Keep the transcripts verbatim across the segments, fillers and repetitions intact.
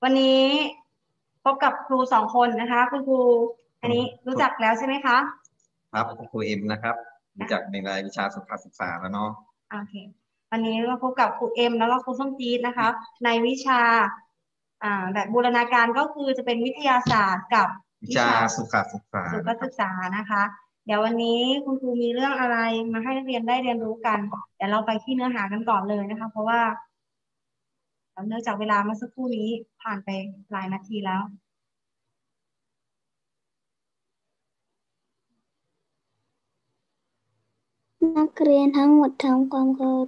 วันนี้พบกับครูสองคนนะคะคุณครูอันนี้รู้จักแล้วใช่ไหมคะครับครูเอ็มนะครับรู้จักในรายวิชาสุขศึกษาแล้วเนาะโอเควันนี้เราพบกับครูเอ็มแล้วก็ครูส้มจี๊ดนะคะในวิชาอ่าแบบบูรณาการก็คือจะเป็นวิทยาศาสตร์กับวิชาสุขศึกษาสุขศึกษานะคะเดี๋ยววันนี้คุณครูมีเรื่องอะไรมาให้นักเรียนได้เรียนรู้กันเดี๋ยวเราไปที่เนื้อหากันก่อนเลยนะคะเพราะว่าเนื่องจากเวลาเมื่อสักครู่นี้ผ่านไปหลายนาทีแล้วนักเรียนทั้งหมดทำความเคารพ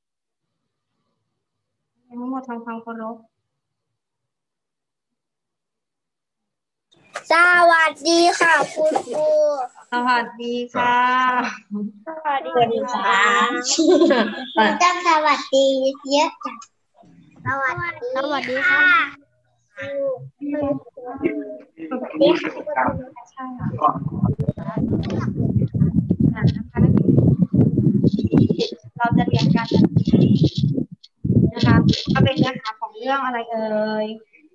ทั้งหมดทำความเคารพสวัสดีค่ะคุณครูสวัสดีค่ะสวัสดีค่ะคุณต้องสวัสดีเยอะจังสวัสดีสวัสดีค่ะนี่ค่ะใช่ค่ะเราจะเรียนการนะคะก็เป็นเนื้อหาของเรื่องอะไรเอ่ย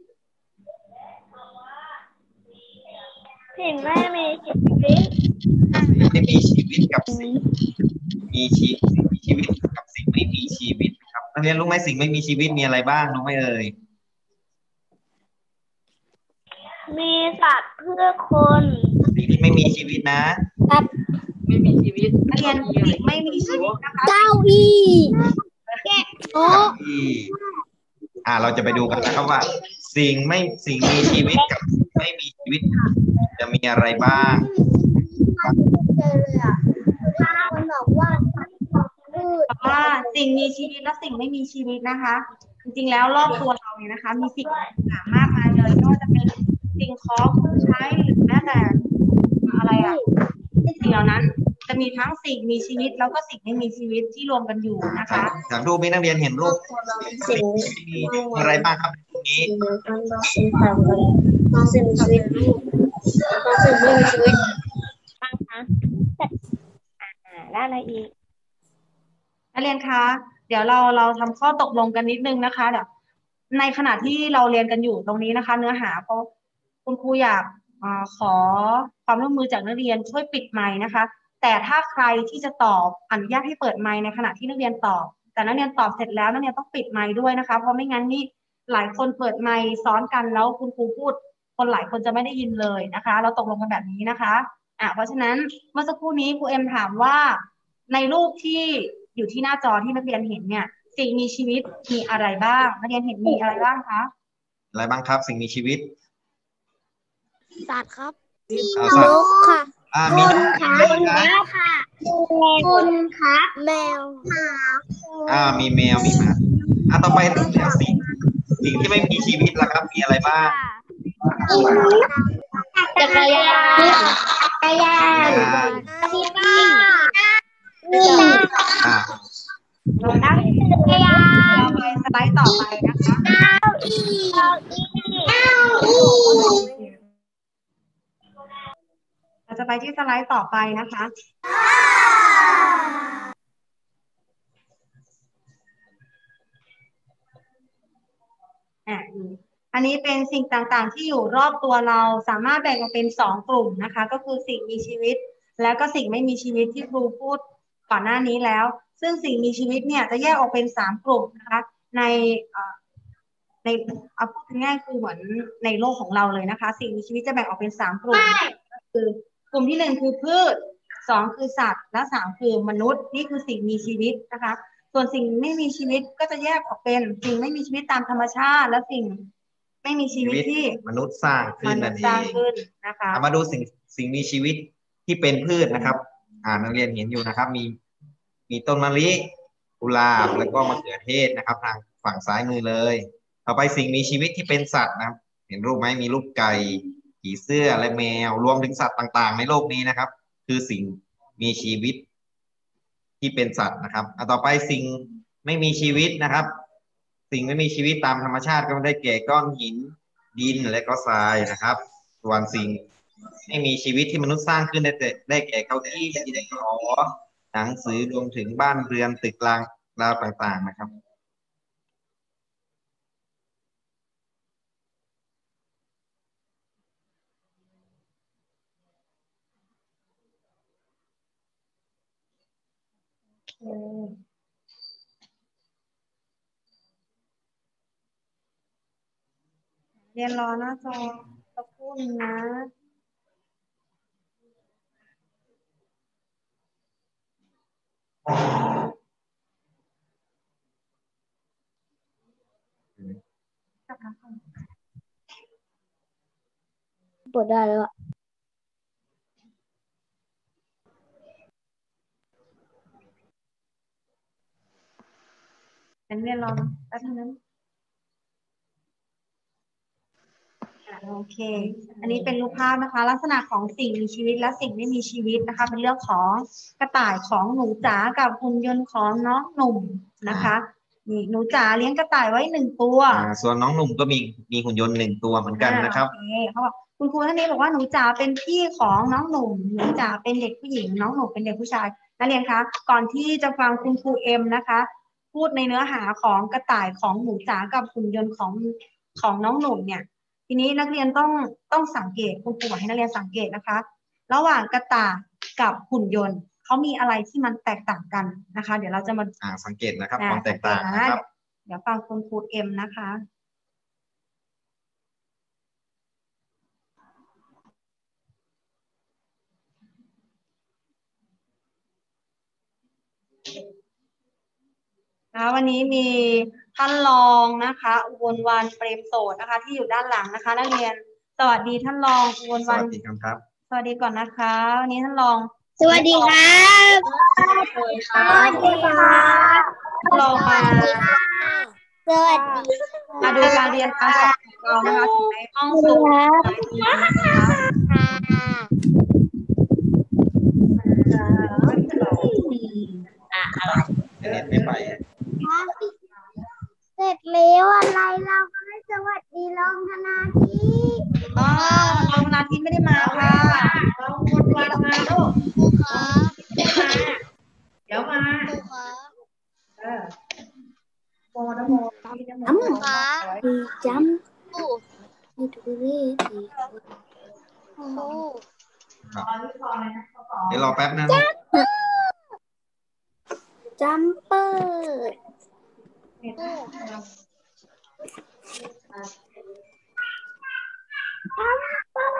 สิ่งไม่มีชีวิตไม่มีชีวิตกับสิ่งมีชีสิ่งมีชีวิตกับสิ่งไม่มีชีวิตครับนักเรียนรู้ไหมสิ่งไม่มีชีวิตมีอะไรบ้างรู้ไหมเอ่ยมีสัตว์เพื่อคนสิ่งที่ไม่มีชีวิตนะครับไม่มีชีวิตนักเรียนสิ่งไม่มีชีวิตนะคะเก้าอี้โต๊ะอ่าเราจะไปดูกันนะครับว่าสิ่งไม่สิ่งมีชีวิตกับไม่มีชีวิตจะมีอะไรบ้างคนบอกว่าว่าสิ่งมีชีวิตและสิ่งไม่มีชีวิตนะคะจริงๆแล้วรอบตัวเราเนี่ยนะคะมีสิ่งต่างๆมากมายเลยไม่ว่าจะเป็นสิ่งของเครื่องใช้หรือแม้แต่อะไรอ่ะสิ่งเหล่านั้นจะมีทั้งสิ่งมีชีวิตแล้วก็สิ่งไม่มีชีวิตที่รวมกันอยู่นะคะจากรูปนี้นักเรียนเห็นรูปสิ่งมีอะไรบ้างครับตรงนี้สิ่งต่างกันสิ่งมีชีวิตสิ่งไม่มีชีวิตบ้างคะได้อะไรอีกนักเรียนคะเดี๋ยวเราเราทำข้อตกลงกันนิดนึงนะคะเดี๋ยวในขณะที่เราเรียนกันอยู่ตรงนี้นะคะ เนื้อหาเพราะคุณครูอยากอขอความร่วมมือจากนักเรียนช่วยปิดไมค์นะคะแต่ถ้าใครที่จะตอบอนุญาตให้เปิดไมค์ในขณะที่นักเรียนตอบแต่นักเรียนตอบเสร็จแล้วนักเรียนต้องปิดไมค์ด้วยนะคะเพราะไม่งั้นนี่หลายคนเปิดไมค์ซ้อนกันแล้วคุณครูพูดคนหลายคนจะไม่ได้ยินเลยนะคะเราตกลงกันแบบนี้นะคะอ่ะเพราะฉะนั้นเมื่อสักครู่นี้ครูเอ็มถามว่าในรูปที่อยู่ที่หน้าจอที่นักเรียนเห็นเนี่ยสิ่งมีชีวิตมีอะไรบ้างนักเรียนเห็นมีอะไรบ้างคะอะไรบ้างครับสิ่งมีชีวิตสัตว์ครับนกค่ะอ่ามีนกค่ะคุณค่ะแมวหมาอ่ามีแมวมีหมาอ่าต่อไปสิ่งสิ่งที่ไม่มีชีวิตล่ะครับมีอะไรบ้างจักรยานจักรยานกีตาร์อ่าจักรยานเราไปสไลด์ต่อไปนะคะเก้าอี้เก้าอี้เก้าอี้เราจะไปที่สไลด์ต่อไปนะคะอ่ะอันนี้เป็นสิ่งต่างๆที่อยู่รอบตัวเราสามารถแบ่งออกเป็นสองกลุ่มนะคะก็คือสิ่งมีชีวิตแล้วก็สิ่งไม่มีชีวิตที่ครูพูดก่อนหน้านี้แล้วซึ่งสิ่งมีชีวิตเนี่ยจะแยกออกเป็นสามกลุ่มนะคะในในเอาพูดง่ายๆคือเหมือนในโลกของเราเลยนะคะสิ่งมีชีวิตจะแบ่งออกเป็นสามกลุ่มคือกลุ่มที่หนึ่งคือพืชสองคือสัตว์และสามคือมนุษย์นี่คือสิ่งมีชีวิตนะคะส่วนสิ่งไม่มีชีวิตก็จะแยกออกเป็นสิ่งไม่มีชีวิตตามธรรมชาติและสิ่งไม่มีชีวิตที่มนุษย์สร้างขึ้นนั่นเองนะคะมาดูสิ่งสิ่งมีชีวิตที่เป็นพืชนะครับอ่านักเรียนเห็นอยู่นะครับมีมีต้นมะลิกุหลาบแล้วก็มะเขือเทศนะครับทางฝั่งซ้ายมือเลยต่อไปสิ่งมีชีวิตที่เป็นสัตว์นะครับเห็นรูปไหมมีรูปไก่ผีเสื้อและแมวรวมถึงสัตว์ต่างๆในโลกนี้นะครับคือสิ่งมีชีวิตที่เป็นสัตว์นะครับอ่ะต่อไปสิ่งไม่มีชีวิตนะครับสิ่งไม่มีชีวิตตามธรรมชาติก็ได้แก่ก้อนหินดินและก็ทรายนะครับส่วนสิ่งไม่มีชีวิตที่มนุษย์สร้างขึ้นได้แต่ได้แก่เก้าอี้ดินสอหนังสือรวมถึงบ้านเรือนตึกรางราวต่างๆนะครับเรียนรอหน้าจอสักครู่หนึงนะเปิดได้แล้วอะเป็นเรียนรอแป๊บนึงนะอ่ะโอเค อันนี้เป็นรูปภาพนะคะ ลักษณะของสิ่งมีชีวิตและสิ่งไม่มีชีวิตนะคะ เป็นเรื่องของกระต่ายของหนูจ๋ากับหุ่นยนต์ของน้องหนุ่มนะคะนี่หนูจ๋าเลี้ยงกระต่ายไว้หนึ่งตัวอ่าส่วนน้องหนุ่มก็มีมีหุ่นยนต์หนึ่งตัวเหมือนกันนะครับอ่าโอเคเขาบอกคุณครูท่านนี้บอกว่าหนูจ๋าเป็นพี่ของน้องหนุ่มหนูจ๋าเป็นเด็กผู้หญิงน้องหนุ่มเป็นเด็กผู้ชายนักเรียนคะก่อนที่จะฟังคุณครูเอ็มนะคะ พูดในเนื้อหาของกระต่ายของหนูจ๋ากับหุ่นยนต์ของของน้องหนุ่มเนี่ย ทีนี้นักเรียนต้องต้องสังเกตคุณครูบอกให้นักเรียนสังเกตนะคะ ระหว่างกระต่ายกับหุ่นยนต์เขามีอะไรที่มันแตกต่างกันนะคะ เดี๋ยวเราจะมาอ่าสังเกตนะครับอ่ความแตกต่างสัเตนะครับเดี๋ยวฟังคุณครูเอ็มนะคะ นะวันนี้มีท่านรองนะคะอุบลวรรณเปรมโสดนะคะ ที่อยู่ด้านหลังนะคะนักเรียนสวัสดีท่านรองอุบลสวรวัรสณดีครับสวัสดีก่อนนะคะวันนี้ท่านรองสวัสดีครับสวัสดีครับท่านรองมาสวัสดีมาดูการเรียนการสอนของเรานะคะถึงในห้องสูงนะคะเน็ตไม่ไปเสร็จแล้วอะไรเราก็ไม่สวัสดีรองธนาทีอ๋อรองนาทีไม่ได้มาค่ะรองวนวันมาลูกครูครับเดี๋ยวมาครูครับเออโมนะโมพี่นะโมครูครับจำครู นี่ดูดิครูเดี๋ยวรอแป๊บนึงจัมเปอร์จัมเปอร์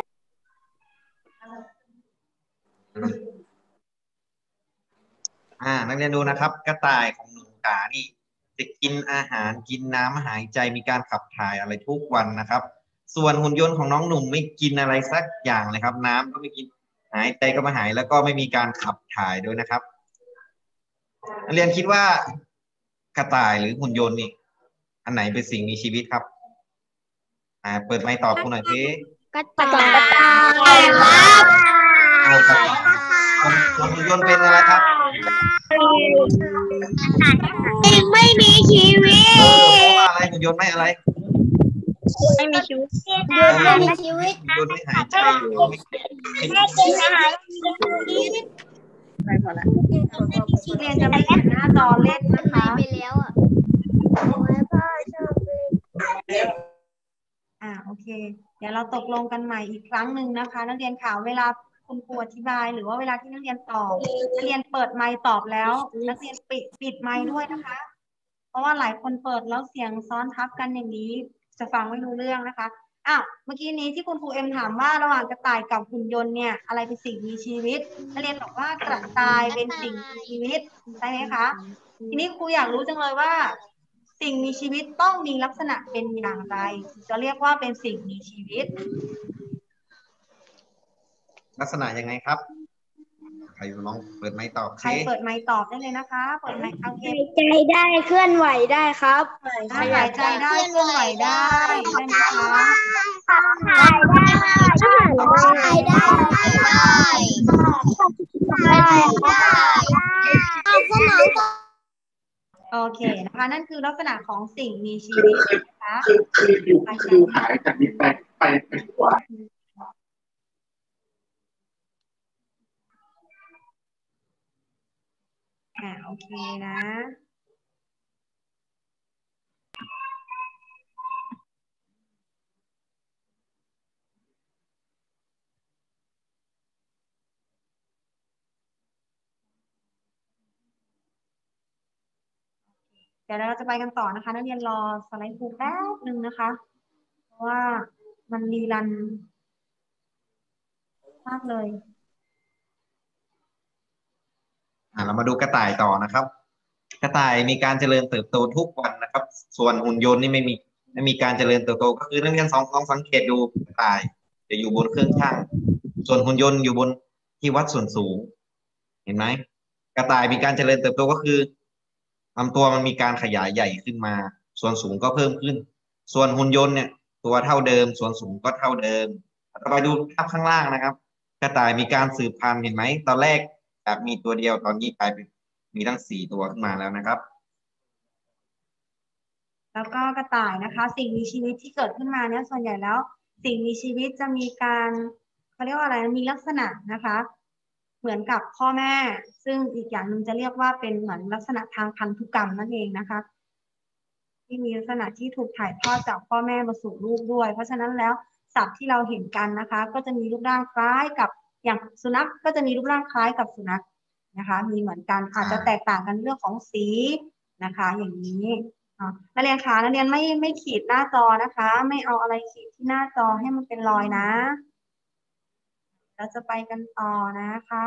อ่านักเรียนดูนะครับ กระต่ายของหนูจ๋านี่จะกินอาหารกินน้ำหายใจมีการขับถ่ายอะไรทุกวันนะครับ ส่วนหุ่นยนต์ของน้องหนุ่มไม่กินอะไรสักอย่างเลยครับ น้ำก็ไม่กินหายใจก็ไม่หายแล้วก็ไม่มีการขับถ่ายด้วยนะครับนักเรียนคิดว่ากระต่ายหรือหุ่นยนต์นี่อันไหนเป็นสิ่งมีชีวิตครับอ่าเปิดไมค์ตอบคุณหน่อยสิกระต่ายครับเอากระต่ายส่วนหุ่นยนต์เป็นอะไรครับไม่มีชีวิตเออเพราะว่าอะไรหุ่นยนต์ไม่อะไรไม่มีชีวิตเออไม่มีชีวิตหุ่นยนต์ไม่หายใจอยู่ไม่ไม่ไม่กินอาหารไปพอละเรียนจะไม่เห็นหน้าจอเล่นนะคะไปแล้วอ่ะพ่อชอบเล่นอ่าโอเค เดี๋ยวเราตกลงกันใหม่อีกครั้งหนึ่งนะคะ นักเรียนข่าวเวลาคุณครูอธิบายหรือว่าเวลาที่นักเรียนตอบนักเรียนเปิดไมค์ตอบแล้ว นักเรียนปิดปิดไมค์ด้วยนะคะ เพราะว่าหลายคนเปิดแล้วเสียงซ้อนทับกันอย่างนี้ จะฟังไม่รู้เรื่องนะคะอ้าวเมื่อกี้นี้ที่คุณครูเอ็มถามว่าระหว่างกระต่ายกับหุ่นยนต์เนี่ยอะไรเป็นสิ่งมีชีวิตนักเรียนบอกว่ากระต่ายเป็นสิ่งมีชีวิตใช่ไหมคะทีนี้ครูอยากรู้จังเลยว่า สิ่งมีชีวิตต้องมีลักษณะเป็นอย่างไรจะเรียกว่าเป็นสิ่งมีชีวิตลักษณะยังไงครับใครลองเปิดไมค์ตอบใครสิเปิดไมค์ตอบได้เลยนะคะ เปิดไมค์โอเคหายใจได้เคลื่อนไหวได้ครับถ้าหายใจได้เคลื่อนไหวได้ใช่ไหมคะหายได้หายได้หายได้ได้เอาสมองก็โอเคนะคะนั่นคือลักษณะของสิ่งมีชีวิตนะคะคือคืออยู่คือหายจากนี้ไปไปไปกว่าอ่าโอเคนะดี๋ยวเราจะไปกันต่อนะคะนักเรียนรอสไลด์ครูแป๊บหนึ่งนะคะ เพราะว่ามันรีรันมากเลยอ่าเรามาดูกระต่ายต่อนะครับ กระต่ายมีการเจริญเติบโตทุกวันนะครับ ส่วนหุ่นยนต์นี่ไม่มีไม่มีการเจริญเติบโตก็คือนักเรียนสองลองสังเกตดูกระต่ายจะอยู่บนเครื่องชั่งส่วนหุ่นยนต์อยู่บนที่วัดส่วนสูง เห็นไหมกระต่ายมีการเจริญเติบโตก็คือลำตัวมันมีการขยายใหญ่ขึ้นมา ส่วนสูงก็เพิ่มขึ้น ส่วนหุ่นยนต์เนี่ยตัวเท่าเดิมส่วนสูงก็เท่าเดิมต่อไปดูภาพข้างล่างนะครับ กระต่ายมีการสืบพันธุ์เห็นไหมตอนแรกจากมีตัวเดียวตอนนี้กลายเป็นมีทั้งสี่ตัวขึ้นมาแล้วนะครับแล้วก็กระต่ายนะคะ สิ่งมีชีวิตที่เกิดขึ้นมาเนี่ยส่วนใหญ่แล้ว สิ่งมีชีวิตจะมีการเขาเรียกว่าอะไรมีลักษณะนะคะ เหมือนกับพ่อแม่ ซึ่งอีกอย่างหนึ่งจะเรียกว่าเป็นเหมือนลักษณะทางพันธุกรรมนั่นเองนะคะ ที่มีลักษณะที่ถูกถ่ายทอดจากพ่อแม่มาสู่ลูกด้วย เพราะฉะนั้นแล้วสัตว์ที่เราเห็นกันนะคะ ก็จะมีรูปร่างคล้ายกับอย่างสุนัขก็จะมีรูปร่างคล้ายกับสุนัขนะคะ มีเหมือนกันอาจจะแตกต่างกันเรื่องของสีนะคะ อย่างนี้นักเรียนคะนักเรียนไม่ไม่ขีดหน้าจอนะคะ ไม่เอาอะไรขีดที่หน้าจอให้มันเป็นรอยนะเราจะไปกันต่อนะคะ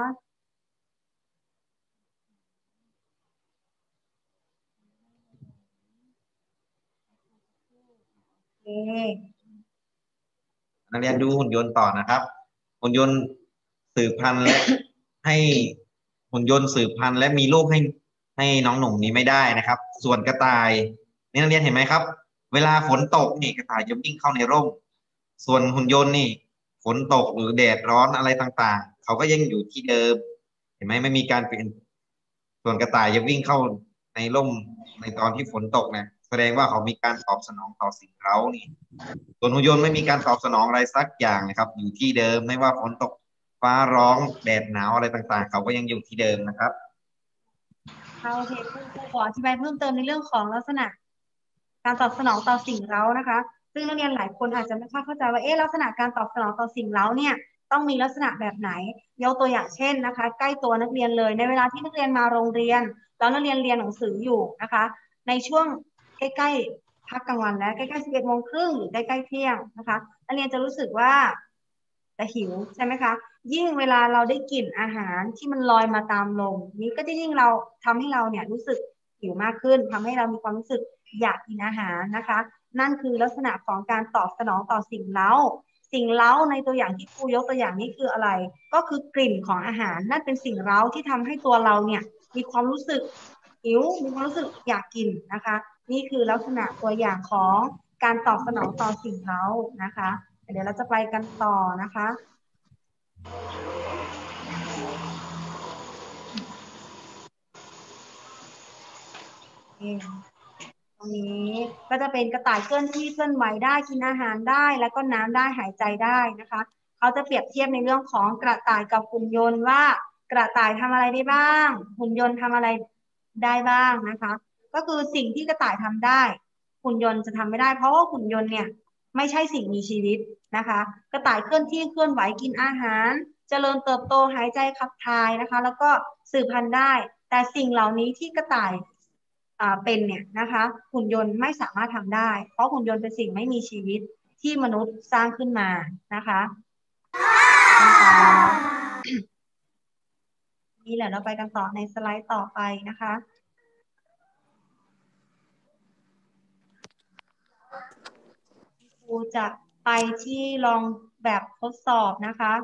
โอเคนักเรียนดูหุ่นยนต์ต่อนะครับ หุ่นยนต์สืบพันธุ์และให้หุ่นยนต์สืบพันธุ์และมีลูกให้ให้น้องหนุ่มนี้ไม่ได้นะครับ ส่วนกระต่ายนี่นักเรียนเห็นไหมครับ เวลาฝนตกนี่กระต่ายจะวิ่งเข้าในร่ม ส่วนหุ่นยนต์นี่ฝนตกหรือแดดร้อนอะไรต่างๆเขาก็ยังอยู่ที่เดิม เห็นไหมไม่มีการเปลี่ยนส่วนกระต่ายจะวิ่งเข้าในร่มในตอนที่ฝนตกเนี่ยแสดงว่าเขามีการตอบสนองต่อสิ่งเร้านี่ส่วนหุ่นยนต์ไม่มีการตอบสนองอะไรสักอย่างนะครับอยู่ที่เดิมไม่ว่าฝนตกฟ้าร้องแดดหนาวอะไรต่างๆเขาก็ยังอยู่ที่เดิมนะครับโอเคครูขออธิบายเพิ่มเติมในเรื่องของลักษณะการตอบสนองต่อสิ่งเร้านะคะซึ่งนักเรียนหลายคนอาจจะไม่ค่อยเข้าใจว่าเอ๊ะลักษณะการตอบสนองต่อสิ่งเร้าเนี่ยต้องมีลักษณะแบบไหนยกตัวอย่างเช่นนะคะใกล้ตัวนักเรียนเลยในเวลาที่นักเรียนมาโรงเรียนแล้วนักเรียนเรียนหนังสืออยู่นะคะในช่วงใกล้ๆพักกลางวันแล้วใกล้ๆสิบเอ็ดโมงครึ่งหรือใกล้ๆเที่ยงนะคะนักเรียนจะรู้สึกว่าจะหิวใช่ไหมคะยิ่งเวลาเราได้กลิ่นอาหารที่มันลอยมาตามลมนี้ก็จะยิ่งเราทำให้เราเนี่ยรู้สึกหิวมากขึ้นทำให้เรามีความรู้สึกอยากกินอาหารนะคะนั่นคือลักษณะของการตอบสนองต่อสิ่งเร้าสิ่งเร้าในตัวอย่างที่ครูยกตัวอย่างนี้คืออะไรก็คือกลิ่นของอาหารนั่นเป็นสิ่งเร้าที่ทำให้ตัวเราเนี่ยมีความรู้สึกหิวมีความรู้สึกอยากกินนะคะนี่คือลักษณะตัวอย่างของการตอบสนองต่อสิ่งเร้านะคะเดี๋ยวเราจะไปกันต่อนะคะตรงนี้ก็จะเป็นกระต่ายเคลื่อนที่เคลื่อนไหวได้กินอาหารได้แล้วก็น้ำได้หายใจได้นะคะเขาจะเปรียบเทียบในเรื่องของกระต่ายกับหุ่นยนต์ว่ากระต่ายทำอะไรได้บ้างหุ่นยนต์ทำอะไรได้บ้างนะคะก็คือสิ่งที่กระต่ายทำได้หุ่นยนต์จะทำไม่ได้เพราะว่าหุ่นยนต์เนี่ยไม่ใช่สิ่งมีชีวิตนะคะกระต่ายเคลื่อนที่เคลื่อนไหวกินอาหารเจริญเติบโตหายใจขับถ่ายนะคะแล้วก็สืบพันธุ์ได้แต่สิ่งเหล่านี้ที่กระต่ายเป็นเนี่ยนะคะหุ่นยนต์ไม่สามารถทำได้เพราะหุ่นยนต์เป็นสิ่งไม่มีชีวิตที่มนุษย์สร้างขึ้นมานะคะนี่แหละเราไปกันต่อในสไลด์ต่อไปนะคะครูจะไปที่ลองแบบทดสอบนะคะ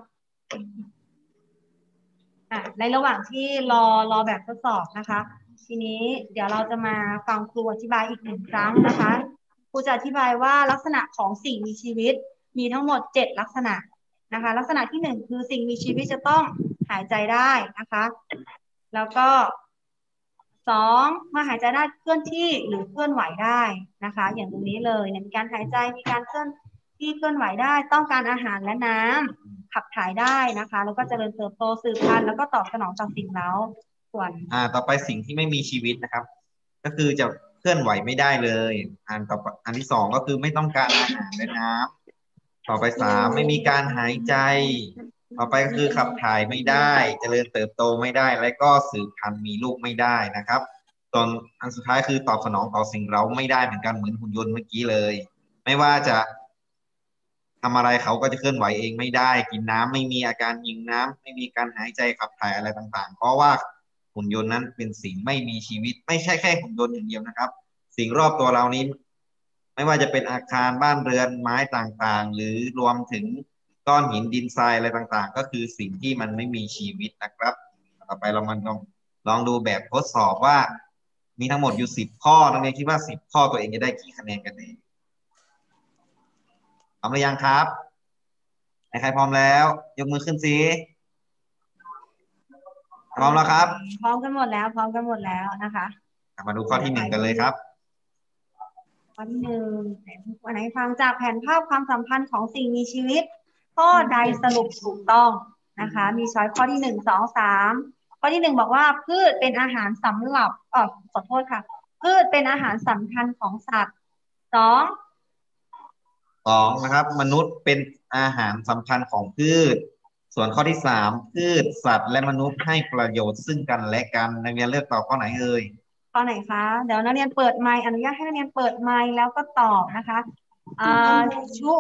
อ่ะในระหว่างที่รอรอแบบทดสอบนะคะทีนี้เดี๋ยวเราจะมาฟังครูอธิบายอีกหนึ่งครั้งนะคะครูจะอธิบายว่าลักษณะของสิ่งมีชีวิตมีทั้งหมดเจ็ดลักษณะนะคะลักษณะที่หนึ่งคือสิ่งมีชีวิตจะต้องหายใจได้นะคะแล้วก็สองเมื่อหายใจได้เคลื่อนที่หรือเคลื่อนไหวได้นะคะอย่างตรงนี้เลยมีการหายใจมีการเคลื่อนที่เคลื่อนไหวได้ต้องการอาหารและน้ำขับถ่ายได้นะคะแล้วก็เจริญเติบโตสืบพันธุ์แล้วก็ตอบสนองต่อสิ่งเร้าส่วนอ่าต่อไปสิ่งที่ไม่มีชีวิตนะครับก็คือจะเคลื่อนไหวไม่ได้เลยอันต่ออันที่สองก็คือไม่ต้องการอาหารและน้ำต่อไปสามไม่มีการหายใจต่อไปก็คือขับถ่ายไม่ได้เจริญเติบโตไม่ได้และก็สืบพันธุ์มีลูกไม่ได้นะครับตอนอันสุดท้ายคือตอบสนองต่อสิ่งเร้าไม่ได้เหมือนกันเหมือนหุ่นยนต์เมื่อกี้เลย ไม่ว่าจะทำอะไรเขาก็จะเคลื่อนไหวเองไม่ได้กินน้ำไม่มีอาการหิวน้ำไม่มีการหายใจขับถ่ายอะไรต่างๆเพราะว่าหุ่นยนต์นั้นเป็นสิ่งไม่มีชีวิตไม่ใช่แค่หุ่นยนต์อย่างเดียวนะครับ สิ่งรอบตัวเรานี้ไม่ว่าจะเป็นอาคารบ้านเรือนไม้ต่างๆหรือรวมถึงก้อนหินดินทรายอะไรต่างๆก็คือสิ่งที่มันไม่มีชีวิตนะครับต่อไปเรามาลองลองดูแบบทดสอบว่ามีทั้งหมดอยู่สิบข้อนักเรียนคิดว่าสิบข้อตัวเองจะได้กี่คะแนนกันเองพร้อมหรือยังครับใครพร้อมแล้วยกมือขึ้นสิพร้อมแล้วครับพร้อมกันหมดแล้วพร้อมกันหมดแล้วนะคะมาดูข้อที่หนึ่งกันเลยครับข้อที่หนึ่งวันไหนฟังจากแผนภาพความสัมพันธ์ของสิ่งมีชีวิตข้อใดสรุปถูกต้องนะคะมีช้อยข้อที่หนึ่งสองสามข้อที่หนึ่งบอกว่าพืชเป็นอาหารสำหรับอ๋อขอโทษค่ะพืชเป็นอาหารสำคัญของสัตว์สองสองนะครับมนุษย์เป็นอาหารสำคัญของพืชส่วนข้อที่สามพืชสัตว์และมนุษย์ให้ประโยชน์ซึ่งกันและกันนักเรียนเลือกตอบข้อไหนเอ่ยข้อไหนคะเดี๋ยวนักเรียนเปิดไมค์อนุญาตให้นักเรียนเปิดไมค์แล้วก็ตอบนะคะอ่าชุ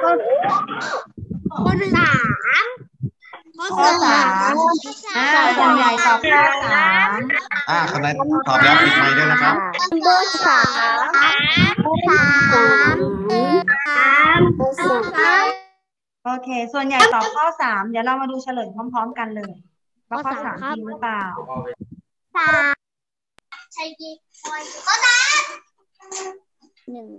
ข้อสามข้อสามอ่าส่วนใหญ่ตอบข้อสามอ่าคะแนนตอบแล้วปิดไมค์ด้วยนะครับข้อสามข้อสามข้อสามโอเคส่วนใหญ่ตอบข้อสามเดี๋ยวเรามาดูเฉลยพร้อมๆกันเลยว่าข้อสามจริงหรือเปล่าสามใช่กี่ข้อสามหนึ่ง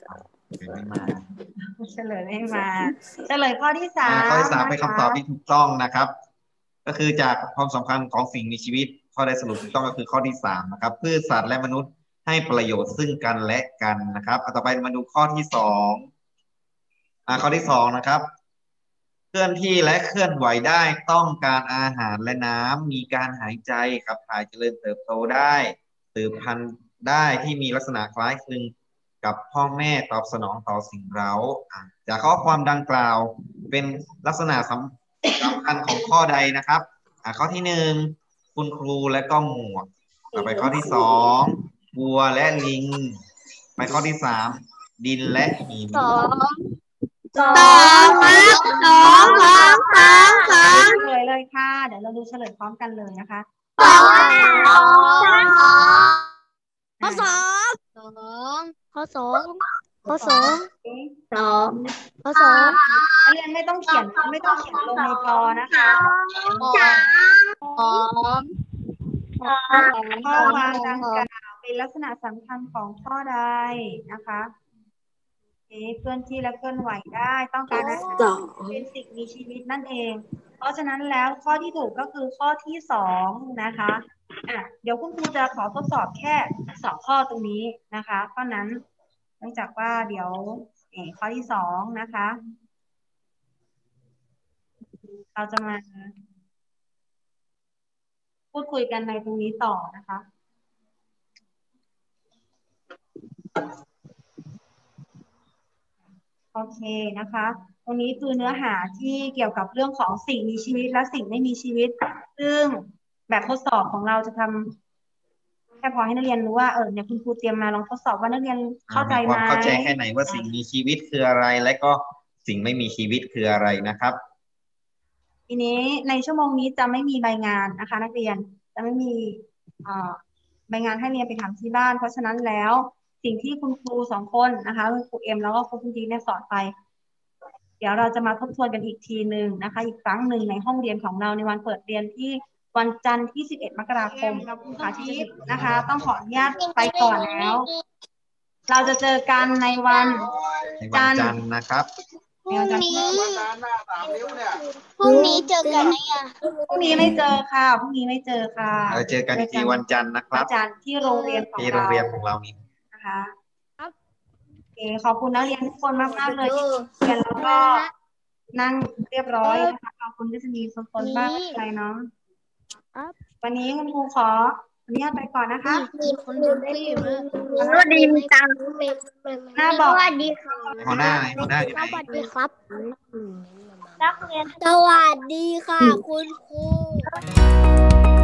เฉลยไม่มาเฉลยข้อที่สามข้อที่สามเป็นคำตอบที่ถูกต้องนะครับก็คือจากความสำคัญของสิ่งมีชีวิตข้อใดสรุปถูกต้องก็คือข้อที่สามนะครับพืชสัตว์และมนุษย์ให้ประโยชน์ซึ่งกันและกันนะครับต่อไปมาดูข้อที่สองอ่าข้อที่สองนะครับเคลื่อนที่และเคลื่อนไหวได้ต้องการอาหารและน้ำมีการหายใจขับถ่ายเจริญเติบโตได้สืบพันธุ์ได้ที่มีลักษณะคล้ายคลึงกับพ่อแม่ตอบสนองต่อสิ่งเร้าจากข้อความดังกล่าวเป็นลักษณะสำคัญของข้อใดนะครับข้อที่หนึ่งคุณครูและก็หมวกต่อไปข้อที่สองวัวและลิงไปข้อที่สามดินและหินสองสองครับสองสองสองสองเฉลยเลยค่ะเดี๋ยวเราดูเฉลยพร้อมกันเลยนะคะสองข้อสองสองข้อสองข้อสองสองข้อสองเรียนไม่ต้องเขียนไม่ต้องเขียนลงในจอนะคะสองข้อความดังกล่าวเป็นลักษณะสำคัญของข้อใดนะคะเคลื่อนที่และเคลื่อนไหวได้ต้องการอาหารเป็นสิ่งมีชีวิตนั่นเองเพราะฉะนั้นแล้วข้อที่ถูกก็คือข้อที่สองนะคะอ่ะเดี๋ยวคุณครูจะขอทดสอบแค่สองข้อตรงนี้นะคะข้อนั้นเนื่องจากว่าเดี๋ยวเอ่อข้อที่สองนะคะเราจะมาพูดคุยกันในตรงนี้ต่อนะคะโอเคนะคะตรงนี้คือเนื้อหาที่เกี่ยวกับเรื่องของสิ่งมีชีวิตและสิ่งไม่มีชีวิตซึ่งแบบทดสอบของเราจะทำแค่พอให้นักเรียนรู้ว่าเออเนี่ยคุณครูเตรียมมาลองทดสอบว่านักเรียนเข้าใจไหมเข้าใจแค่ไหนว่าสิ่งมีชีวิตคืออะไรและก็สิ่งไม่มีชีวิตคืออะไรนะครับทีนี้ในชั่วโมงนี้จะไม่มีใบงานนะคะนักเรียนจะไม่มีใบงานให้เรียนไปทำที่บ้านเพราะฉะนั้นแล้วสิ่งที่คุณครูสองคนนะคะคุณครูเอ็มแล้วก็ครูพุ่งดีเนี่ยสอนไปเดี๋ยวเราจะมาทบทวนกันอีกทีหนึ่งนะคะอีกครั้งหนึ่งในห้องเรียนของเราในวันเปิดเรียนที่วันจันทร์ที่สิบเอ็ดมกราคมค่ะที่นะคะต้องขออนุญาตไปก่อนแล้วเราจะเจอกันในวันจันทร์นะครับพรุ่งนี้พรุ่งนี้เจอกันไหมอ่ะพรุ่งนี้ไม่เจอค่ะพรุ่งนี้ไม่เจอค่ะเราเจอกันที่วันจันทร์นะครับวันจันทร์ที่โรงเรียนของเราที่โรงเรียนของเรานี่นะคะครับโอเคขอบคุณนักเรียนทุกคนมากมากเลยที่เรียนแล้วก็นั่งเรียบร้อยนะคะขอบคุณที่จะมีคนคนบ้างใจเนาะวันนี้คุณครูขออนุญาตไปก่อนนะคะมีคนดูได้ดีมากสวัสดีจังหน้าบอกสวัสดีค่ะหัวหน้าหัวหน้าอยู่ไหนสวัสดีครับนักเรียนสวัสดีค่ะคุณครู